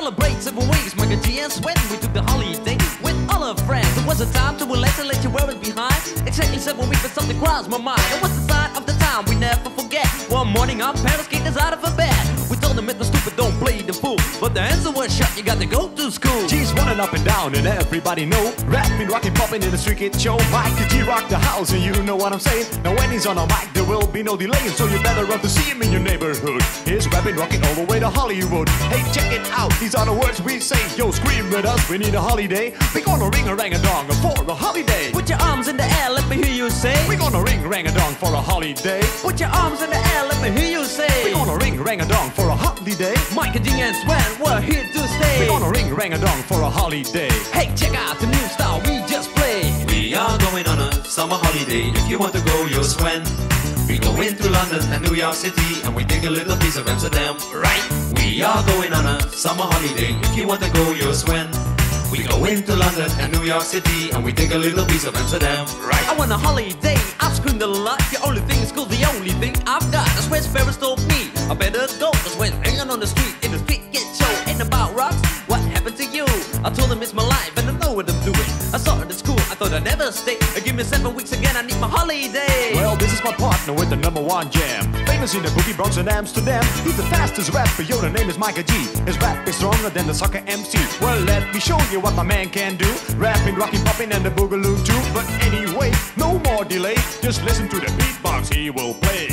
celebrate 7 weeks, Micah G and Sweat. We took the holiday with all our friends. It was a time to relax and let you wear it behind. Exactly 7 weeks, but something crossed my mind. It was the sign of the time we never forget. One morning our parents kicked us out of our bed. We told them it was stupid, don't play the fool. But the answer was shut, you got to go to school. G's running up and down and everybody know. Rapping, rocking, popping in the street kid show. Micah G rock the house and you know what I'm saying. Now when he's on a mic there will be no delay, so you better run to see him in your neighborhood. He's rapping, rocking all the way to Hollywood. Hey, check it out, these are the words we say. Yo, scream with us, we need a holiday. We gonna ring a rang a dong for a holiday. Put your arms in the air, let me hear you say. We gonna ring rang a dong for a holiday. Put your arms in the air, let me hear you say. We gonna ring rang a dong for a holiday. Micah G and Swen, we're here to stay. We gonna ring rang a dong for a holiday. Hey, check out the new style we just played. We are going on a summer holiday. If you want to go, you'll Swen. We go into London and New York City, and we take a little piece of Amsterdam, right? We are going on a summer holiday. If you want to go, you'll Swen. We go into London and New York City, and we take a little piece of Amsterdam, right? I want a holiday, I've screamed a lot. The only thing is cool, the only thing I've got. That's where Ferris told me I better go. That's when hanging on the street in the street get show. Ain't about rocks, what happened to you? I told him it's my life and I know what I'm doing. I saw it at school, I thought I'd never stay. Give me 7 weeks again, I need my holiday. Well, this is my partner with the #1 jam. Famous in the boogie Bronx and Amsterdam. He's the fastest rapper, yo, the name is Micah G. His rap is stronger than the soccer MC. Well, let me show you what my man can do. Rapping, rocking, popping, and the boogaloo too. But anyway, no more delay. Just listen to the beatbox he will play.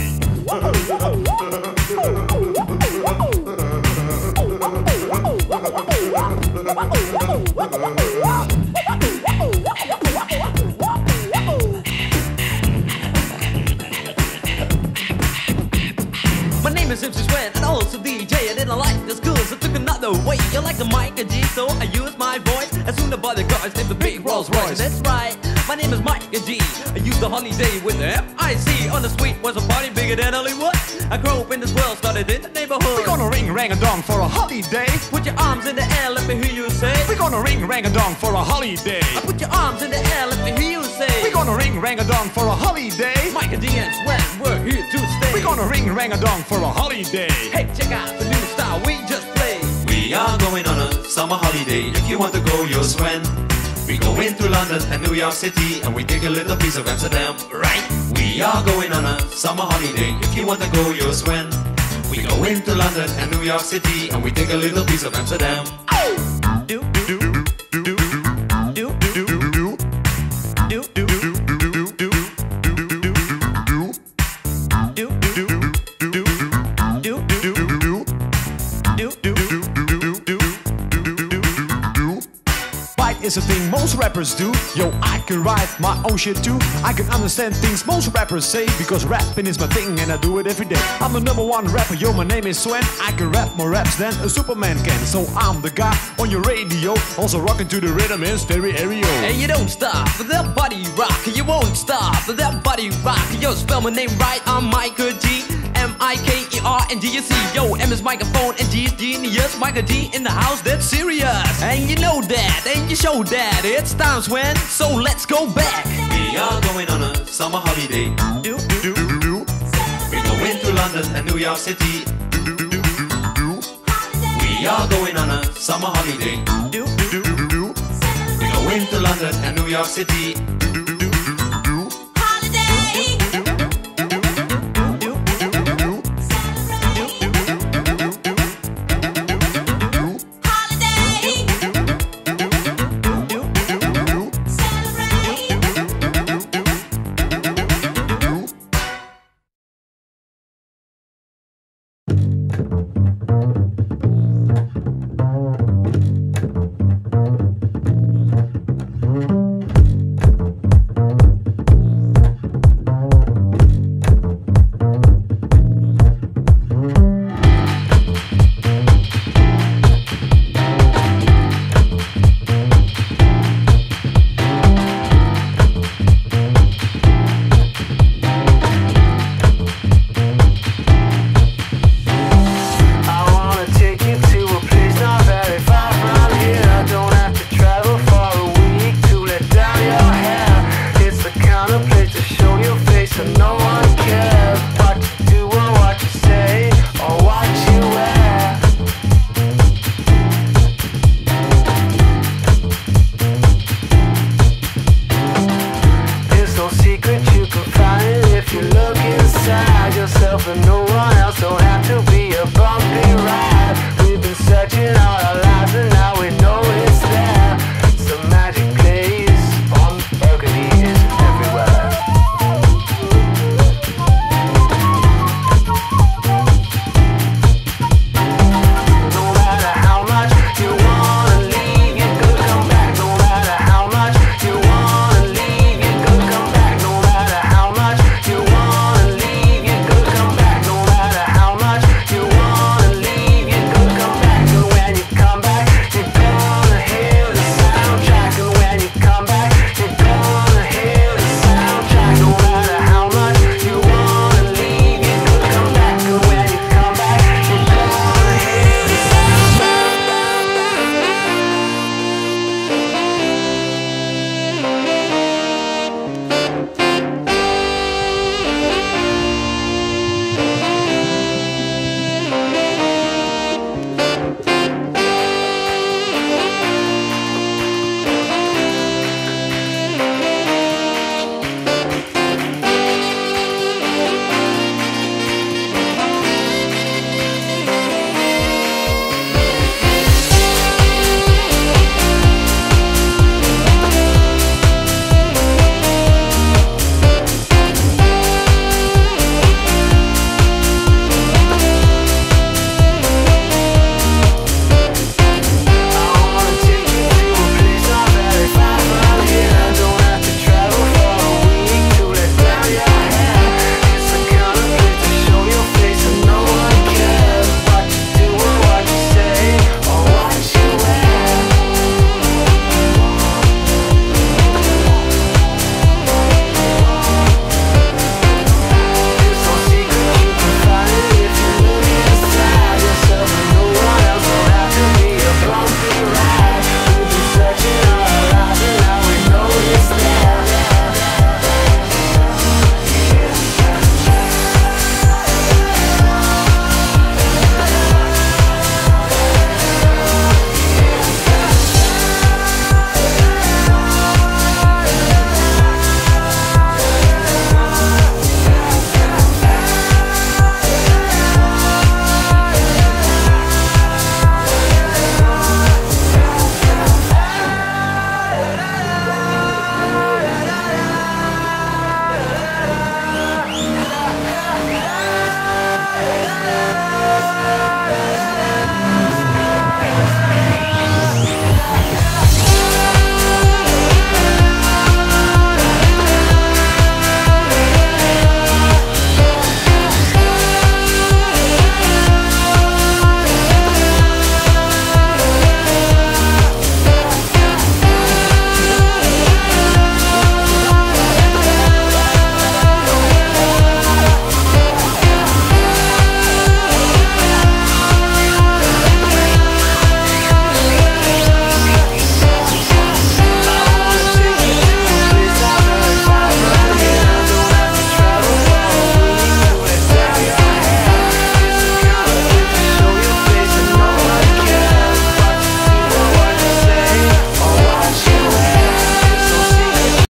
My name is MC Swen and also DJ. I didn't like the school, so took another way. You like the Micah G, so I used my voice. As soon as I bought the cars, named the big Rolls Royce. That's right, my name is Micah G. I used the holiday with the F-I-C. On the street was a party bigger than Hollywood. I grew up in this world, started in the neighborhood. We gonna ring rang a dong for a holiday. Put your arms in the air, let me hear you say. We gonna ring rang a dong for a holiday. I put your arms in the air, let me hear you say. We gonna ring rang a dong for a holiday. Micah G and Swen, we're here to stay. We gonna ring rang a dong for a holiday. Hey, check out the new style we just played. We are going on a summer holiday. If you want to go, you'll Swen. We go into London and New York City, and we take a little piece of Amsterdam, right? We are going on a summer holiday. If you want to go, you'll Swen. We go into London and New York City, and we take a little piece of Amsterdam. Do, Do, do, do, do, do, do, do, do. do, Do, do, do, do, do, do, do, do, do. do, Do, do, do, do, do, do, do. do. Fight is a thing most rappers do. Yo, I can write my own shit too. I can understand things most rappers say, because rapping is my thing and I do it every day. I'm the #1 rapper, yo, my name is Swen. I can rap more raps than a Superman can. So I'm the guy on your radio, also rocking to the rhythm in stereo. And you don't stop with that body rock. You won't stop with that body rock. Yo, spell my name right, I'm Micah G. M-I-K-E-R-N-G-U-C. Yo, M is microphone and G is genius. Micah G in the house, that's serious. And you know that, and you show that. It's time, Swen, so let's go back. We are going on a summer holiday. Do, Do, do, do. We go into London and New York City. Do, do, do, do, do. We are going on a summer holiday. do, Do, do, do, do. We go into London and New York City.